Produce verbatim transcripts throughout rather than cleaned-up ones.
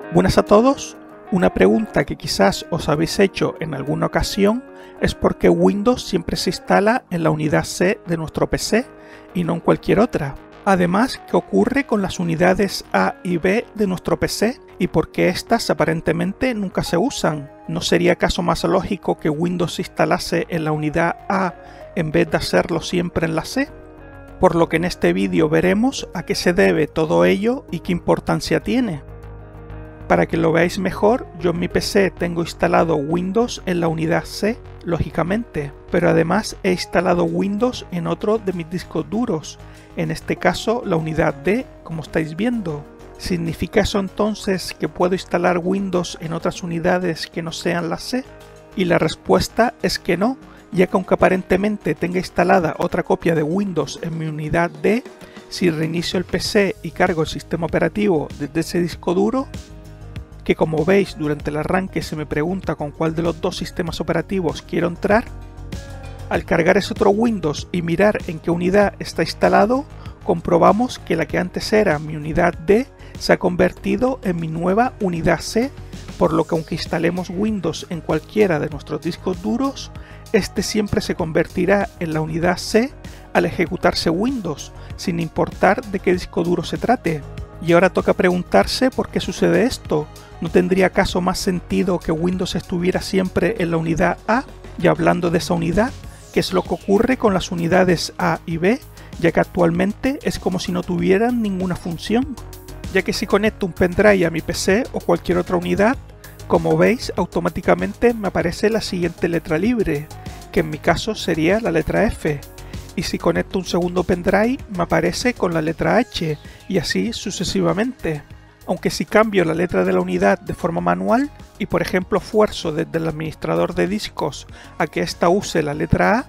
Buenas a todos. Una pregunta que quizás os habéis hecho en alguna ocasión es por qué Windows siempre se instala en la unidad C de nuestro P C y no en cualquier otra. Además, ¿qué ocurre con las unidades A y B de nuestro P C y por qué estas aparentemente nunca se usan? ¿No sería acaso más lógico que Windows se instalase en la unidad A en vez de hacerlo siempre en la C? Por lo que en este vídeo veremos a qué se debe todo ello y qué importancia tiene. Para que lo veáis mejor, yo en mi P C tengo instalado Windows en la unidad C, lógicamente, pero además he instalado Windows en otro de mis discos duros, en este caso la unidad D, como estáis viendo. ¿Significa eso entonces que puedo instalar Windows en otras unidades que no sean la C? Y la respuesta es que no, ya que aunque aparentemente tenga instalada otra copia de Windows en mi unidad D, si reinicio el P C y cargo el sistema operativo desde ese disco duro, que como veis durante el arranque se me pregunta con cuál de los dos sistemas operativos quiero entrar, al cargar ese otro Windows y mirar en qué unidad está instalado, comprobamos que la que antes era mi unidad D se ha convertido en mi nueva unidad C, por lo que aunque instalemos Windows en cualquiera de nuestros discos duros, este siempre se convertirá en la unidad C al ejecutarse Windows, sin importar de qué disco duro se trate. Y ahora toca preguntarse por qué sucede esto. ¿No tendría acaso más sentido que Windows estuviera siempre en la unidad A? Y hablando de esa unidad, ¿qué es lo que ocurre con las unidades A y B? Ya que actualmente es como si no tuvieran ninguna función. Ya que si conecto un pendrive a mi P C o cualquier otra unidad, como veis automáticamente me aparece la siguiente letra libre, que en mi caso sería la letra F. Y si conecto un segundo pendrive me aparece con la letra H y así sucesivamente. Aunque si cambio la letra de la unidad de forma manual y por ejemplo fuerzo desde el administrador de discos a que ésta use la letra A,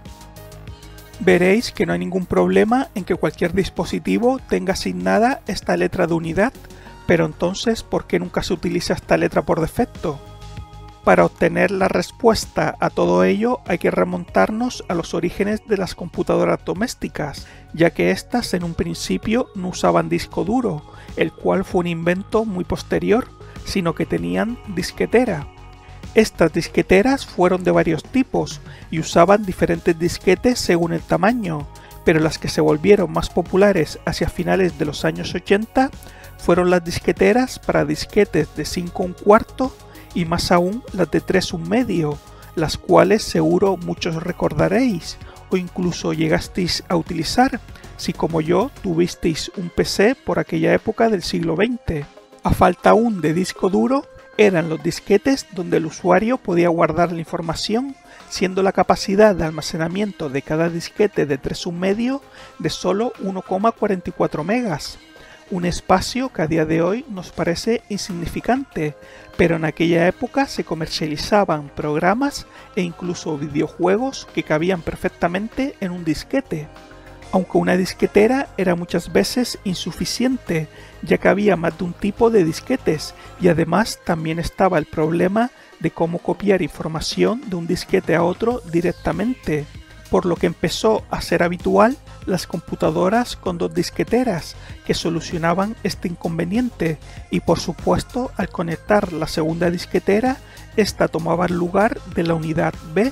veréis que no hay ningún problema en que cualquier dispositivo tenga asignada esta letra de unidad, pero entonces ¿por qué nunca se utiliza esta letra por defecto? Para obtener la respuesta a todo ello hay que remontarnos a los orígenes de las computadoras domésticas, ya que éstas en un principio no usaban disco duro, el cual fue un invento muy posterior, sino que tenían disquetera. Estas disqueteras fueron de varios tipos y usaban diferentes disquetes según el tamaño, pero las que se volvieron más populares hacia finales de los años ochenta fueron las disqueteras para disquetes de cinco un cuarto y más aún las de tres un medio, las cuales seguro muchos recordaréis o incluso llegasteis a utilizar si como yo tuvisteis un P C por aquella época del siglo veinte. A falta aún de disco duro, eran los disquetes donde el usuario podía guardar la información, siendo la capacidad de almacenamiento de cada disquete de tres un medio de solo uno coma cuarenta y cuatro megas. Un espacio que a día de hoy nos parece insignificante, pero en aquella época se comercializaban programas e incluso videojuegos que cabían perfectamente en un disquete. Aunque una disquetera era muchas veces insuficiente, ya que había más de un tipo de disquetes y además también estaba el problema de cómo copiar información de un disquete a otro directamente, por lo que empezó a ser habitual las computadoras con dos disqueteras que solucionaban este inconveniente y por supuesto al conectar la segunda disquetera, esta tomaba el lugar de la unidad B.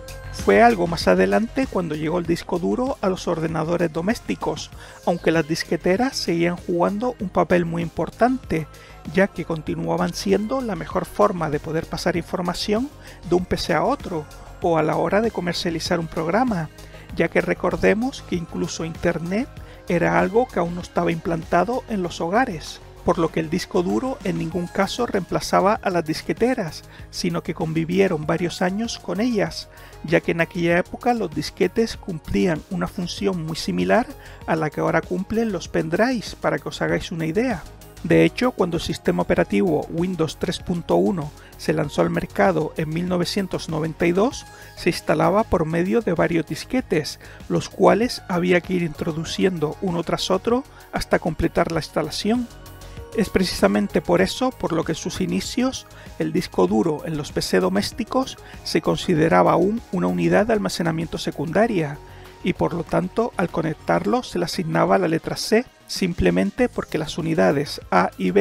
Fue algo más adelante cuando llegó el disco duro a los ordenadores domésticos, aunque las disqueteras seguían jugando un papel muy importante, ya que continuaban siendo la mejor forma de poder pasar información de un P C a otro, o a la hora de comercializar un programa, ya que recordemos que incluso Internet era algo que aún no estaba implantado en los hogares, por lo que el disco duro en ningún caso reemplazaba a las disqueteras, sino que convivieron varios años con ellas, ya que en aquella época los disquetes cumplían una función muy similar a la que ahora cumplen los pendrives, para que os hagáis una idea. De hecho, cuando el sistema operativo Windows tres punto uno se lanzó al mercado en mil novecientos noventa y dos, se instalaba por medio de varios disquetes, los cuales había que ir introduciendo uno tras otro hasta completar la instalación. Es precisamente por eso por lo que en sus inicios el disco duro en los P C domésticos se consideraba aún una unidad de almacenamiento secundaria, y por lo tanto al conectarlo se le asignaba la letra C, simplemente porque las unidades A y B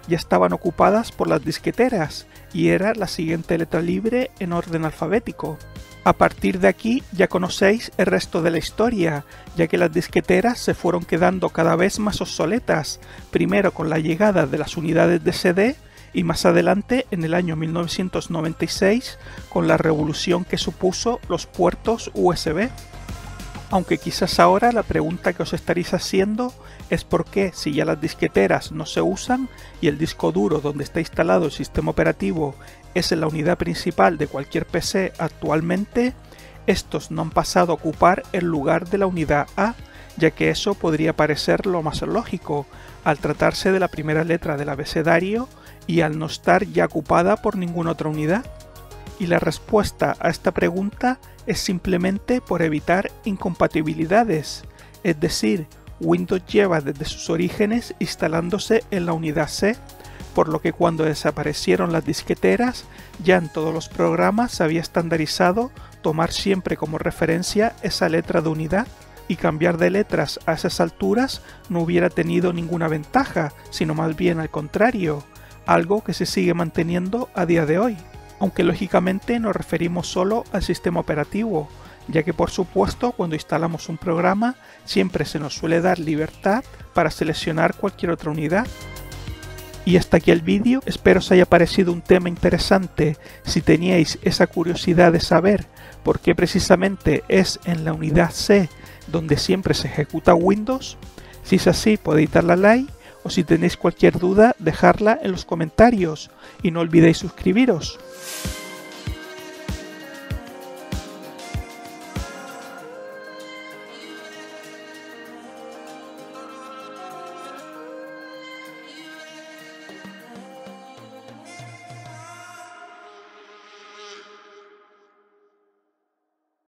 ya estaban ocupadas por las disqueteras y era la siguiente letra libre en orden alfabético. A partir de aquí ya conocéis el resto de la historia, ya que las disqueteras se fueron quedando cada vez más obsoletas, primero con la llegada de las unidades de C D y más adelante en el año mil novecientos noventa y seis con la revolución que supuso los puertos U S B. Aunque quizás ahora la pregunta que os estaréis haciendo es por qué, si ya las disqueteras no se usan y el disco duro donde está instalado el sistema operativo es en la unidad principal de cualquier P C actualmente, estos no han pasado a ocupar el lugar de la unidad A, ya que eso podría parecer lo más lógico, al tratarse de la primera letra del abecedario y al no estar ya ocupada por ninguna otra unidad. Y la respuesta a esta pregunta es simplemente por evitar incompatibilidades, es decir, Windows lleva desde sus orígenes instalándose en la unidad C, por lo que cuando desaparecieron las disqueteras, ya en todos los programas se había estandarizado tomar siempre como referencia esa letra de unidad, y cambiar de letras a esas alturas no hubiera tenido ninguna ventaja, sino más bien al contrario, algo que se sigue manteniendo a día de hoy. Aunque lógicamente nos referimos solo al sistema operativo, ya que por supuesto cuando instalamos un programa siempre se nos suele dar libertad para seleccionar cualquier otra unidad. Y hasta aquí el vídeo, espero os haya parecido un tema interesante. Si teníais esa curiosidad de saber por qué precisamente es en la unidad C donde siempre se ejecuta Windows, si es así podéis darle a like, o si tenéis cualquier duda dejadla en los comentarios y no olvidéis suscribiros.